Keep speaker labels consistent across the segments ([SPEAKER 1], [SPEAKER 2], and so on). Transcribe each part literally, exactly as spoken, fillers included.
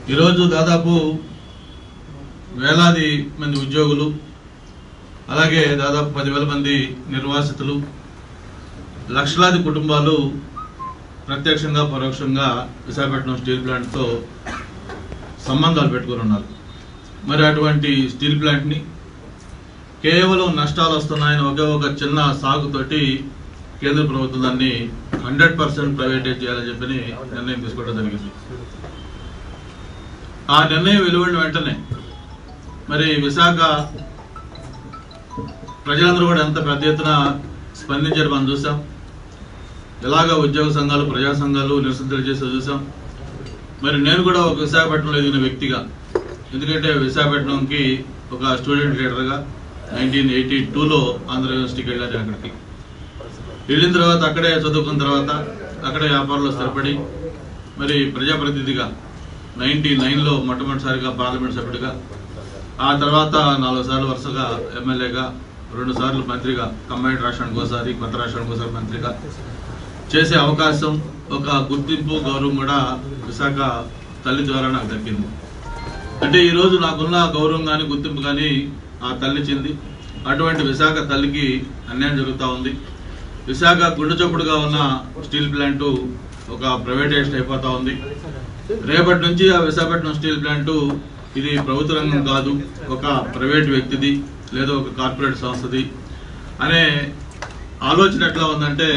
[SPEAKER 1] ఈరోజు దాదాపు వేలాది మంది ఉద్యోగులు అలాగే దాదాపు పదివేల మంది నిర్వాసితులు లక్షలాది కుటుంబాలు ప్రత్యక్షంగా పరోక్షంగా విశాఖపట్నం స్టీల్ ప్లాంట్తో సంబంధాలు పెట్టుకుని ఉన్నారు. మరి అటువంటి స్టీల్ ప్లాంట్ని కేవలం నష్టాలు వస్తున్నాయని ఒకే ఒక చిన్న సాగుతోటి కేంద్ర ప్రభుత్వం దాన్ని హండ్రెడ్ పర్సెంట్ ప్రైవేటైజ్ చేయాలని చెప్పి నిర్ణయం తీసుకోవడం జరిగింది. ఆ నిర్ణయం వెలువడిన వెంటనే మరి విశాఖ ప్రజలందరూ కూడా ఎంత పెద్ద ఎత్తున స్పందించారు మనం చూసాం. ఎలాగ ఉద్యోగ సంఘాలు ప్రజా సంఘాలు నిరసన చేసి చూసాం. మరి నేను కూడా ఒక విశాఖపట్నంలో ఎదిగిన వ్యక్తిగా, ఎందుకంటే విశాఖపట్నంకి ఒక స్టూడెంట్ లీడర్గా నైన్టీన్ ఎయిటీ టూలో ఆంధ్ర యూనివర్సిటీకి వెళ్ళాను. అక్కడికి వెళ్ళిన తర్వాత అక్కడే చదువుకున్న తర్వాత అక్కడే వ్యాపారంలో స్థిరపడి మరి ప్రజాప్రతినిధిగా నైన్టీ నైన్లో మొట్టమొదటిసారిగా పార్లమెంట్ సభ్యుడిగా, ఆ తర్వాత నాలుగు సార్లు వరుసగా ఎమ్మెల్యేగా, రెండు సార్లు మంత్రిగా, కంబైన్డ్ రాష్ట్రానికి ఒకసారి కొత్త రాష్ట్రానికి ఒకసారి మంత్రిగా చేసే అవకాశం, ఒక గుర్తింపు గౌరవం కూడా విశాఖ తల్లి ద్వారా నాకు దక్కింది. అంటే ఈరోజు నాకున్న గౌరవం కానీ గుర్తింపు కానీ ఆ తల్లి చెంది, అటువంటి విశాఖ తల్లికి అన్యాయం జరుగుతూ ఉంది. విశాఖ గుండె చప్పుడుగా ఉన్న స్టీల్ ప్లాంటు ఒక ప్రైవేటైజేషన్ అయిపోతూ ఉంది. రేపటి నుంచి ఆ విశాఖపట్నం స్టీల్ ప్లాంటు ఇది ప్రభుత్వ రంగం కాదు, ఒక ప్రైవేట్ వ్యక్తిది లేదా ఒక కార్పొరేట్ సంస్థది అనే ఆలోచన ఎట్లా ఉందంటే,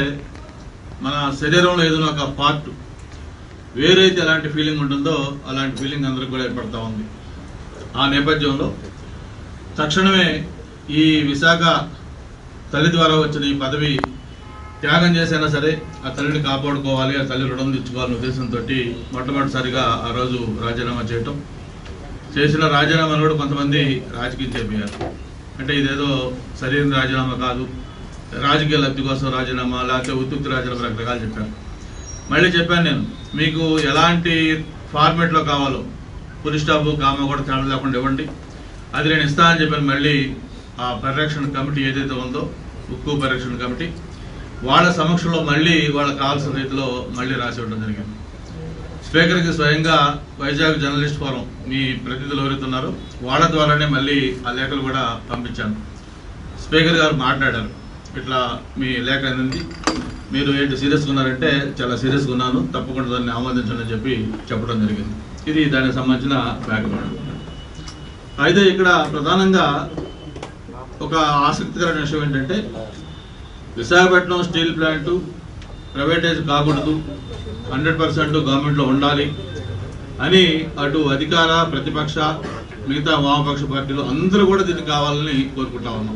[SPEAKER 1] మన శరీరంలో ఏదైనా ఒక పార్ట్ వేరైతే ఎలాంటి ఫీలింగ్ ఉంటుందో అలాంటి ఫీలింగ్ అందరికి కూడా ఏర్పడతా ఉంది. ఆ నేపథ్యంలో తక్షణమే ఈ విశాఖ తల్లి ద్వారా వచ్చిన ఈ పదవి త్యాగం చేసైనా సరే ఆ తల్లిని కాపాడుకోవాలి, ఆ తల్లి రుణం తెచ్చుకోవాలనే ఉద్దేశంతో మొట్టమొదటిసారిగా ఆ రోజు రాజీనామా చేయటం. చేసిన రాజీనామాను కూడా కొంతమంది రాజకీయం చేపట్టారు. అంటే ఇదేదో సరైన రాజీనామా కాదు, రాజకీయ లబ్ధి కోసం రాజీనామా, లేకపోతే ఉత్తుక్తి రాజీనామా రకరకాలు చెప్పారు. మళ్ళీ చెప్పాను నేను, మీకు ఎలాంటి ఫార్మేట్లో కావాలో పులి స్టాప్ కామా కూడా తేడా లేకుండా ఇవ్వండి, అది నేను ఇస్తానని చెప్పాను. మళ్ళీ ఆ పరిరక్షణ కమిటీ ఏదైతే ఉందో ఉక్కు పరిరక్షణ కమిటీ, వాళ్ళ సమక్షంలో మళ్ళీ వాళ్ళకి కావాల్సిన రీతిలో మళ్ళీ రాసి ఇవ్వడం జరిగింది. స్పీకర్కి స్వయంగా వైజాగ్ జర్నలిస్ట్ ఫోరం మీ ప్రతినిధులు ఎవరైతే ఉన్నారో వాళ్ళ ద్వారానే మళ్ళీ ఆ లేఖలు కూడా పంపించాను. స్పీకర్ గారు మాట్లాడారు, ఇట్లా మీ లేఖ అనేది మీరు ఏంటి సీరియస్గా ఉన్నారంటే, చాలా సీరియస్గా ఉన్నాను, తప్పకుండా దాన్ని ఆమోదించండి అని చెప్పి చెప్పడం జరిగింది. ఇది దానికి సంబంధించిన బ్యాక్గ్రౌండ్. అయితే ఇక్కడ ప్రధానంగా ఒక ఆసక్తికరమైన విషయం ఏంటంటే, విశాఖపట్నం స్టీల్ ప్లాంటు ప్రైవేటైజ్ కాకూడదు, హండ్రెడ్ పర్సెంట్ గవర్నమెంట్లో ఉండాలి అని అటు అధికార ప్రతిపక్ష మిగతా వామపక్ష పార్టీలు అందరూ కూడా దీనికి కావాలని కోరుకుంటా ఉన్నాం.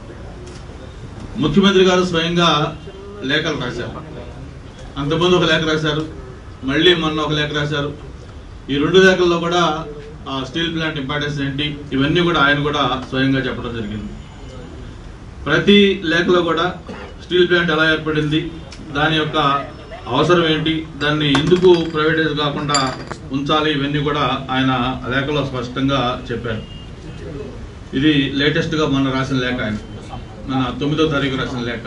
[SPEAKER 1] ముఖ్యమంత్రి గారు స్వయంగా లేఖలు రాశారు. అంతకుముందు ఒక లేఖ రాశారు, మళ్ళీ మొన్న ఒక లేఖ రాశారు. ఈ రెండు లేఖల్లో కూడా ఆ స్టీల్ ప్లాంట్ ఇంపార్టెన్స్ ఏంటి ఇవన్నీ కూడా ఆయన కూడా స్వయంగా చెప్పడం జరిగింది. ప్రతి లేఖలో కూడా స్టీల్ ప్లాంట్ ఎలా ఏర్పడింది, దాని యొక్క అవసరం ఏంటి, దాన్ని ఎందుకు ప్రైవేటైజ్ కాకుండా ఉంచాలి, ఇవన్నీ కూడా ఆయన లేఖలో స్పష్టంగా చెప్పారు. ఇది లేటెస్ట్గా మొన్న రాసిన లేఖ, ఆయన మన తొమ్మిదో తారీఖు రాసిన లేఖ.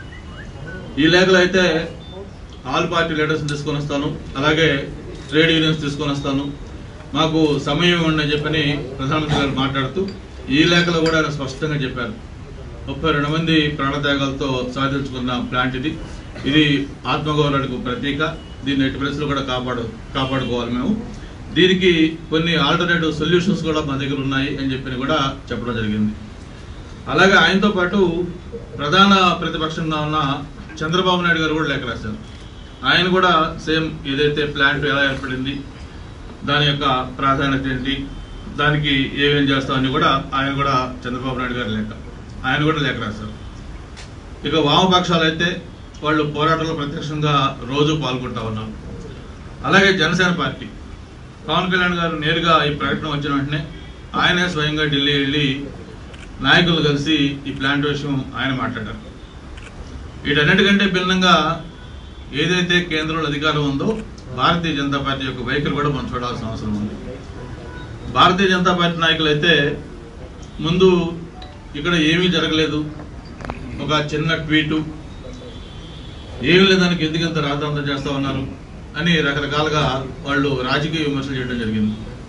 [SPEAKER 1] ఈ లేఖలో అయితే ఆల్ పార్టీ లీడర్స్ తీసుకొని వస్తాను, అలాగే ట్రేడ్ యూనియన్స్ తీసుకొని వస్తాను, మాకు సమయం ఉండని చెప్పని ప్రధానమంత్రి గారు మాట్లాడుతూ ఈ లేఖలో కూడా ఆయన స్పష్టంగా చెప్పారు. ముప్పై రెండు మంది ప్రాణత్యాగాలతో సాధించుకున్న ప్లాంట్ ఇది, ఇది ఆత్మగౌరవానికి ప్రతీక, దీన్ని ఎట్టి పరిస్థితులు కూడా కాపాడు కాపాడుకోవాలి మేము, దీనికి కొన్ని ఆల్టర్నేటివ్ సొల్యూషన్స్ కూడా మా దగ్గర ఉన్నాయి అని చెప్పి కూడా చెప్పడం జరిగింది. అలాగే ఆయనతో పాటు ప్రధాన ప్రతిపక్షంగా ఉన్న చంద్రబాబు నాయుడు గారు కూడా లేఖ రాశారు. ఆయన కూడా సేమ్ ఏదైతే ప్లాంట్ ఎలా ఏర్పడింది, దాని యొక్క ప్రాధాన్యత ఏంటి, దానికి ఏమేం చేస్తామని కూడా ఆయన కూడా చంద్రబాబు నాయుడు గారు లేఖ ఆయన కూడా లేఖ రాశారు. ఇక వామపక్షాలు అయితే వాళ్ళు పోరాటంలో ప్రత్యక్షంగా రోజు పాల్గొంటా ఉన్నారు. అలాగే జనసేన పార్టీ పవన్ కళ్యాణ్ గారు నేరుగా ఈ ప్రకటన వచ్చిన వెంటనే ఆయనే స్వయంగా ఢిల్లీ వెళ్ళి నాయకులు కలిసి ఈ ప్లాంట్ విషయం ఆయన మాట్లాడారు. వీటన్నిటికంటే భిన్నంగా ఏదైతే కేంద్రంలో అధికారం ఉందో భారతీయ జనతా పార్టీ యొక్క వైఖరి కూడా మనం చూడాల్సిన అవసరం ఉంది. భారతీయ జనతా పార్టీ నాయకులు అయితే ముందు ఇక్కడ ఏమీ జరగలేదు, ఒక చిన్న ట్వీటు, ఏమీ లేదానికి ఎందుకు ఇంత రాద్ధాంతం చేస్తా ఉన్నారు అని రకరకాలుగా వాళ్ళు రాజకీయ విమర్శలు చేయడం జరిగింది.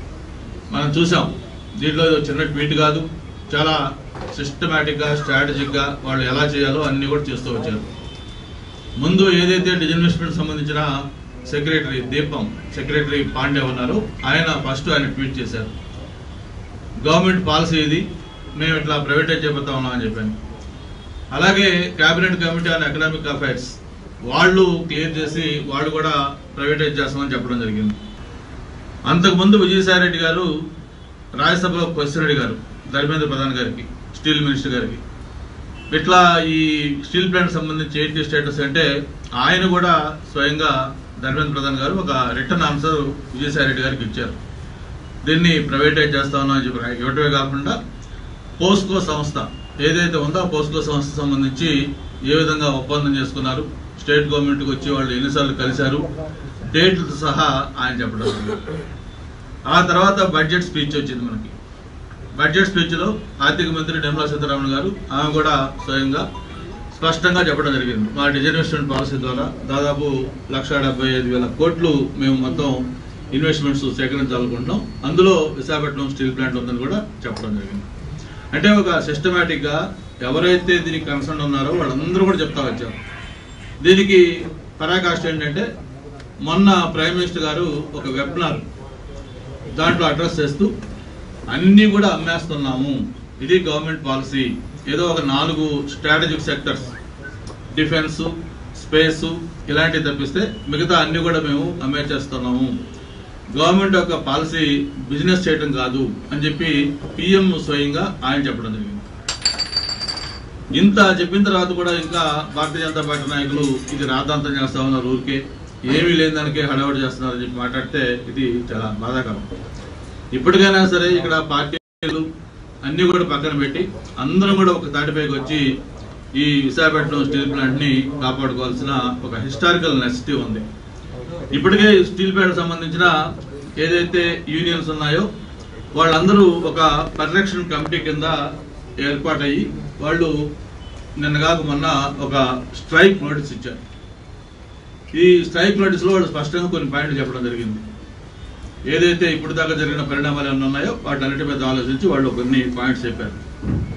[SPEAKER 1] మనం చూసాం. దీంట్లో చిన్న ట్వీట్ కాదు, చాలా సిస్టమేటిక్గా స్ట్రాటజిక్గా వాళ్ళు ఎలా చేయాలో అన్నీ కూడా చేస్తూ వచ్చారు. ముందు ఏదైతే డిజిన్వెస్ట్మెంట్ సంబంధించిన సెక్రటరీ దీపం సెక్రటరీ పాండే ఉన్నారో ఆయన ఫస్ట్ ఆయన ట్వీట్ చేశారు, గవర్నమెంట్ పాలసీ ఇది, మేము ఇట్లా ప్రైవేటైజ్ చేయబోతా ఉన్నాం అని చెప్పాను. అలాగే cabinet committee on economic affairs వాళ్ళు క్లియర్ చేసి వాళ్ళు కూడా ప్రైవేటైజ్ చేస్తామని చెప్పడం జరిగింది. అంతకుముందు విజయసాయి రెడ్డి గారు రాజ్యసభలో క్వశ్చన్ అడిగారు ధర్మేంద్ర ప్రధాన్ గారికి, స్టీల్ మినిస్టర్ గారికి, ఇట్లా ఈ స్టీల్ ప్లాంట్ సంబంధించి ఏంటి స్టేటస్ అంటే ఆయన కూడా స్వయంగా ధర్మేంద్ర ప్రధాన్ గారు ఒక రిటర్న్ ఆన్సర్ విజయసాయి రెడ్డి గారికి ఇచ్చారు. దీన్ని ప్రైవేటైజ్ చేస్తా ఉన్నామని చెప్పి ఇవ్వటమే కాకుండా పోస్కో సంస్థ ఏదైతే ఉందో ఆ పోస్కో సంస్థ సంబంధించి ఏ విధంగా ఒప్పందం చేసుకున్నారు, స్టేట్ గవర్నమెంట్కి వచ్చి వాళ్ళు ఎన్నిసార్లు కలిశారు, డేట్లతో సహా ఆయన చెప్పడం. ఆ తర్వాత బడ్జెట్ స్పీచ్ వచ్చింది మనకి. బడ్జెట్ స్పీచ్లో ఆర్థిక మంత్రి నిర్మలా సీతారామన్ గారు ఆమె కూడా స్వయంగా స్పష్టంగా చెప్పడం జరిగింది, మా డిజిన్వెస్ట్మెంట్ పాలసీ ద్వారా దాదాపు లక్ష డెబ్బై ఐదు వేల కోట్లు మేము మొత్తం ఇన్వెస్ట్మెంట్స్ సేకరించాలనుకుంటున్నాం, అందులో విశాఖపట్నం స్టీల్ ప్లాంట్ ఉందని కూడా చెప్పడం జరిగింది. అంటే ఒక సిస్టమేటిక్గా ఎవరైతే దీనికి కన్సర్న్ ఉన్నారో వాళ్ళందరూ కూడా చెప్తా వచ్చారు. దీనికి పరాకాష్ట ఏంటంటే మొన్న ప్రైమ్ మినిస్టర్ గారు ఒక వెబినార్ దాంట్లో అడ్రస్ చేస్తూ అన్నీ కూడా అమ్మేస్తున్నాము, ఇది గవర్నమెంట్ పాలసీ, ఏదో ఒక నాలుగు స్ట్రాటజిక్ సెక్టర్స్ డిఫెన్స్ స్పేస్ ఇలాంటివి తప్పిస్తే మిగతా అన్ని కూడా మేము అమ్మేచేస్తున్నాము, గవర్నమెంట్ యొక్క పాలసీ బిజినెస్ చేయడం కాదు అని చెప్పి పిఎం స్వయంగా ఆయన చెప్పడం జరిగింది. ఇంత చెప్పిన తర్వాత కూడా ఇంకా భారతీయ జనతా పార్టీ నాయకులు ఇది రాద్ధాంతం చేస్తా ఉన్నారు, ఊరికే ఏమీ లేని దానికే హడావుడి చేస్తున్నారని చెప్పి మాట్లాడితే ఇది చాలా బాధాకరం. ఇప్పటికైనా సరే ఇక్కడ పార్టీలు అన్ని కూడా పక్కన పెట్టి అందరం కూడా ఒక తాటిపైకి వచ్చి ఈ విశాఖపట్నం స్టీల్ ప్లాంట్ ని కాపాడుకోవాల్సిన ఒక హిస్టారికల్ నెసిటీ ఉంది. ఇప్పటికే స్టీల్ ప్లాంట్ సంబంధించిన ఏదైతే యూనియన్స్ ఉన్నాయో వాళ్ళందరూ ఒక పరిరక్షణ కమిటీ కింద ఏర్పాటయ్యి వాళ్ళు నిన్న కాక మొన్న ఒక స్ట్రైక్ నోటీస్ ఇచ్చారు. ఈ స్ట్రైక్ నోటీస్ లో వాళ్ళు స్పష్టంగా కొన్ని పాయింట్లు చెప్పడం జరిగింది. ఏదైతే ఇప్పుడు దాకా జరిగిన పరిణామాలు ఏమైనా ఉన్నాయో వాటన్నిటి మీద ఆలోచించి వాళ్ళు కొన్ని పాయింట్స్ చెప్పారు.